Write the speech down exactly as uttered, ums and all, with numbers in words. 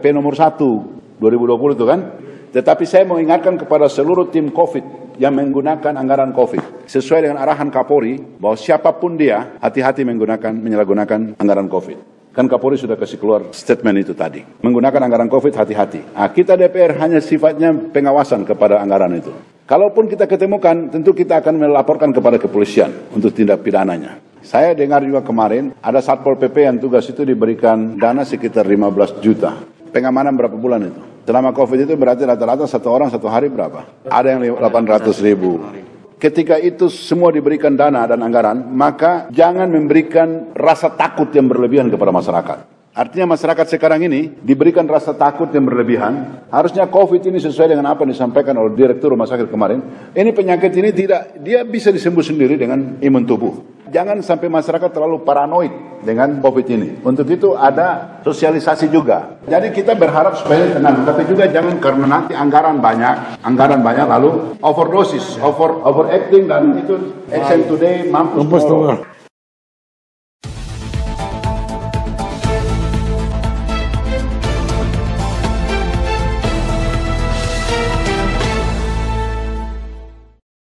P nomor satu dua ribu dua puluh itu kan. Tetapi saya mau ingatkan kepada seluruh tim COVID yang menggunakan anggaran COVID. Sesuai dengan arahan Kapolri, bahwa siapapun dia, hati-hati menggunakan, menyalahgunakan anggaran COVID. Kan Kapolri sudah kasih keluar statement itu tadi. Menggunakan anggaran COVID, hati-hati. Nah, kita D P R hanya sifatnya pengawasan kepada anggaran itu. Kalaupun kita ketemukan, tentu kita akan melaporkan kepada kepolisian untuk tindak pidananya. Saya dengar juga kemarin, ada Satpol P P yang tugas itu diberikan dana sekitar lima belas juta. Pengamanan berapa bulan itu? Selama COVID itu berarti rata-rata satu orang satu hari berapa? Ada yang delapan ratus ribu. Ketika itu semua diberikan dana dan anggaran, maka jangan memberikan rasa takut yang berlebihan kepada masyarakat. Artinya masyarakat sekarang ini diberikan rasa takut yang berlebihan. Harusnya COVID ini sesuai dengan apa yang disampaikan oleh Direktur Rumah Sakit kemarin. Ini penyakit ini tidak, dia bisa disembuh sendiri dengan imun tubuh. Jangan sampai masyarakat terlalu paranoid dengan COVID ini. Untuk itu ada sosialisasi juga. Jadi kita berharap supaya tenang, tapi juga jangan karena nanti anggaran banyak, anggaran banyak lalu overdosis, over overacting dan itu action today mampus tomorrow.